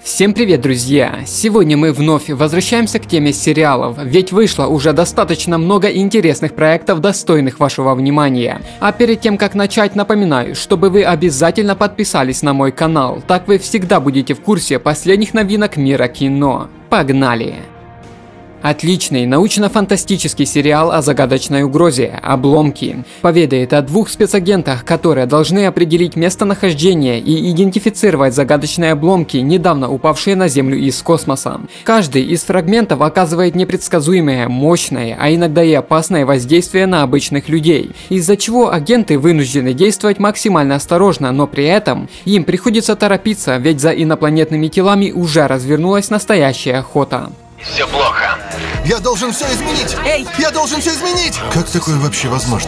Всем привет, друзья! Сегодня мы вновь возвращаемся к теме сериалов, ведь вышло уже достаточно много интересных проектов, достойных вашего внимания. А перед тем, как начать, напоминаю, чтобы вы обязательно подписались на мой канал, так вы всегда будете в курсе последних новинок мира кино. Погнали! Отличный научно-фантастический сериал о загадочной угрозе «Обломки» поведает о двух спецагентах, которые должны определить местонахождение и идентифицировать загадочные обломки, недавно упавшие на Землю из космоса. Каждый из фрагментов оказывает непредсказуемое, мощное, а иногда и опасное воздействие на обычных людей, из-за чего агенты вынуждены действовать максимально осторожно, но при этом им приходится торопиться, ведь за инопланетными телами уже развернулась настоящая охота. Все плохо. Я должен все изменить! Эй! Я должен все изменить! Как такое вообще возможно?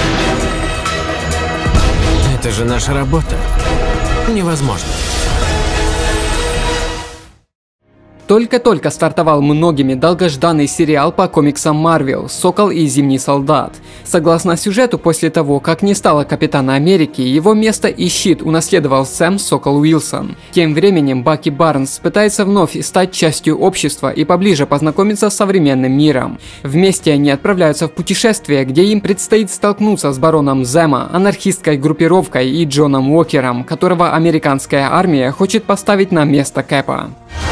Это же наша работа. Невозможно. Только-только стартовал многими долгожданный сериал по комиксам Marvel «Сокол и Зимний солдат». Согласно сюжету, после того, как не стало Капитана Америки, его место и щит унаследовал Сэм Сокол Уилсон. Тем временем Баки Барнс пытается вновь стать частью общества и поближе познакомиться с современным миром. Вместе они отправляются в путешествие, где им предстоит столкнуться с бароном Зема, анархистской группировкой и Джоном Уокером, которого американская армия хочет поставить на место Кэпа.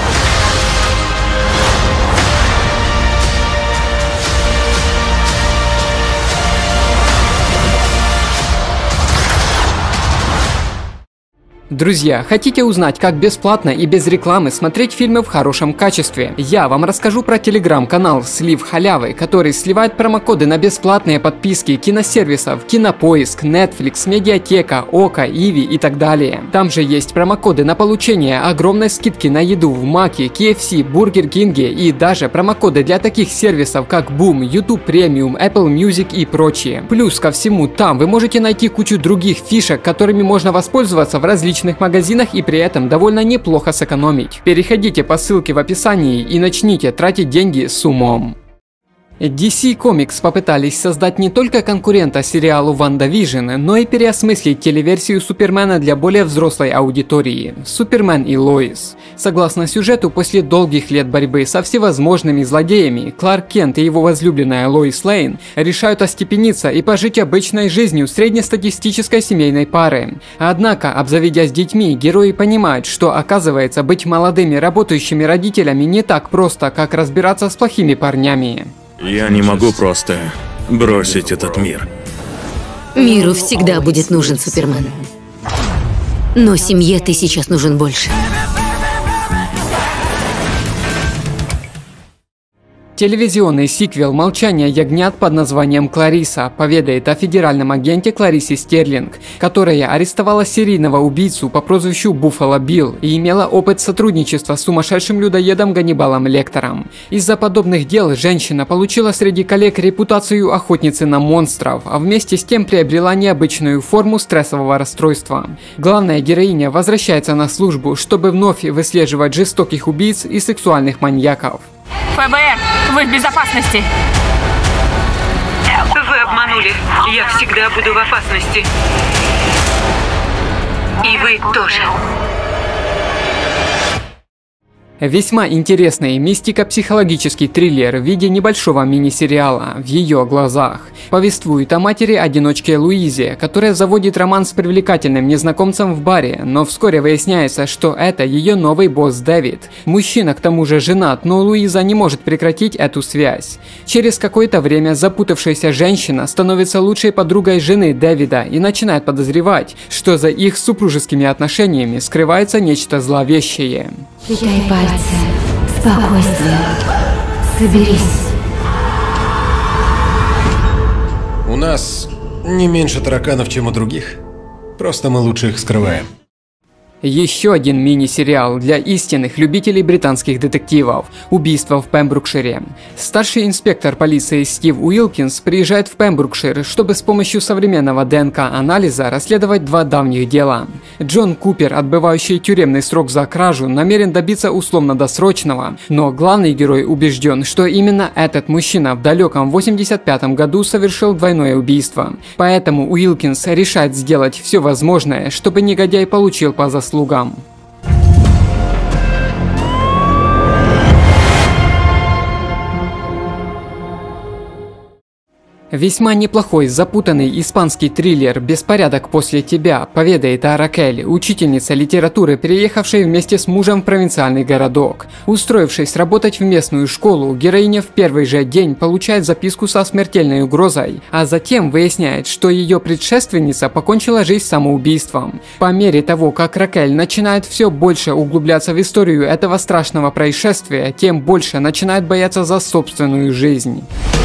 Друзья, хотите узнать, как бесплатно и без рекламы смотреть фильмы в хорошем качестве? Я вам расскажу про телеграм-канал «Слив халявы», который сливает промокоды на бесплатные подписки киносервисов Кинопоиск, Netflix, Медиатека, Ока, Иви и так далее. Там же есть промокоды на получение огромной скидки на еду в Маке, KFC, Бургер Кинге и даже промокоды для таких сервисов как Boom, YouTube Premium, Apple Music и прочие. Плюс ко всему, там вы можете найти кучу других фишек, которыми можно воспользоваться в различных магазинах и при этом довольно неплохо сэкономить. Переходите по ссылке в описании и начните тратить деньги с умом. DC Comics попытались создать не только конкурента сериалу WandaVision, но и переосмыслить телеверсию Супермена для более взрослой аудитории – Супермен и Лоис. Согласно сюжету, после долгих лет борьбы со всевозможными злодеями, Кларк Кент и его возлюбленная Лоис Лейн решают остепениться и пожить обычной жизнью среднестатистической семейной пары. Однако, обзаведясь детьми, герои понимают, что оказывается быть молодыми работающими родителями не так просто, как разбираться с плохими парнями. Я не могу просто бросить этот мир. Миру всегда будет нужен Супермен. Но семье ты сейчас нужен больше. Телевизионный сиквел «Молчание ягнят» под названием «Клариса» поведает о федеральном агенте Кларисе Стерлинг, которая арестовала серийного убийцу по прозвищу Буффало Билл и имела опыт сотрудничества с сумасшедшим людоедом Ганнибалом Лектором. Из-за подобных дел женщина получила среди коллег репутацию охотницы на монстров, а вместе с тем приобрела необычную форму стрессового расстройства. Главная героиня возвращается на службу, чтобы вновь выслеживать жестоких убийц и сексуальных маньяков. ФБР, вы в безопасности. Вы обманули. Я всегда буду в опасности. И вы тоже. Весьма интересный мистико-психологический триллер в виде небольшого мини-сериала «В ее глазах» повествует о матери-одиночке Луизе, которая заводит роман с привлекательным незнакомцем в баре, но вскоре выясняется, что это ее новый босс Дэвид. Мужчина к тому же женат, но Луиза не может прекратить эту связь. Через какое-то время запутавшаяся женщина становится лучшей подругой жены Дэвида и начинает подозревать, что за их супружескими отношениями скрывается нечто зловещее. Считай пальцы. Спокойствие. Соберись. У нас не меньше тараканов, чем у других. Просто мы лучше их скрываем. Еще один мини-сериал для истинных любителей британских детективов «Убийство в Пембрукшире». Старший инспектор полиции Стив Уилкинс приезжает в Пембрукшир, чтобы с помощью современного ДНК-анализа расследовать два давних дела. Джон Купер, отбывающий тюремный срок за кражу, намерен добиться условно-досрочного, но главный герой убежден, что именно этот мужчина в далеком 85-м году совершил двойное убийство. Поэтому Уилкинс решает сделать все возможное, чтобы негодяй получил по заслугам. Весьма неплохой, запутанный испанский триллер «Беспорядок после тебя» поведает о Ракель, учительнице литературы, переехавшей вместе с мужем в провинциальный городок. Устроившись работать в местную школу, героиня в первый же день получает записку со смертельной угрозой, а затем выясняет, что ее предшественница покончила жизнь самоубийством. По мере того, как Ракель начинает все больше углубляться в историю этого страшного происшествия, тем больше начинает бояться за собственную жизнь.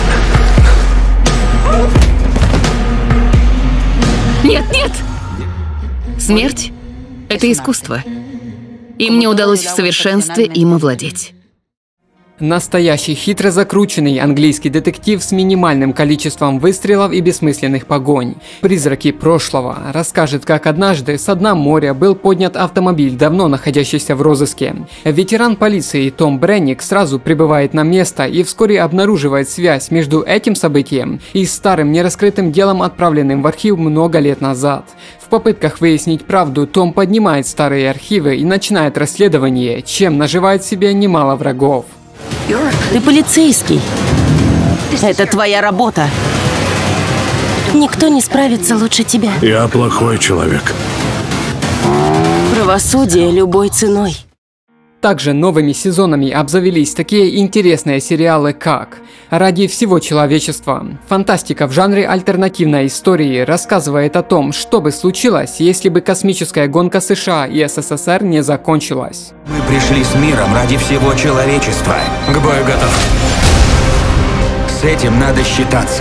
Нет, нет! Смерть – это искусство. И мне удалось в совершенстве им овладеть. Настоящий хитро закрученный английский детектив с минимальным количеством выстрелов и бессмысленных погонь. «Призраки прошлого» расскажет, как однажды со дна моря был поднят автомобиль, давно находящийся в розыске. Ветеран полиции Том Бренник сразу прибывает на место и вскоре обнаруживает связь между этим событием и старым нераскрытым делом, отправленным в архив много лет назад. В попытках выяснить правду Том поднимает старые архивы и начинает расследование, чем наживает себе немало врагов. Ты полицейский. Это твоя работа. Никто не справится лучше тебя. Я плохой человек. Правосудие любой ценой. Также новыми сезонами обзавелись такие интересные сериалы, как «Ради всего человечества». Фантастика в жанре альтернативной истории рассказывает о том, что бы случилось, если бы космическая гонка США и СССР не закончилась. Мы пришли с миром ради всего человечества. К бою готов. С этим надо считаться.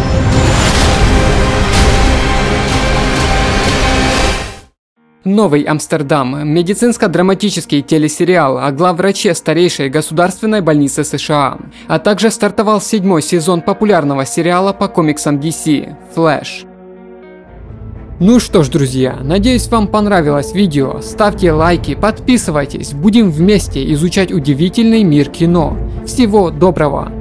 Новый Амстердам – медицинско-драматический телесериал о главвраче старейшей государственной больницы США, а также стартовал 7-й сезон популярного сериала по комиксам DC «Флэш». Ну что ж, друзья, надеюсь, вам понравилось видео. Ставьте лайки, подписывайтесь, будем вместе изучать удивительный мир кино. Всего доброго!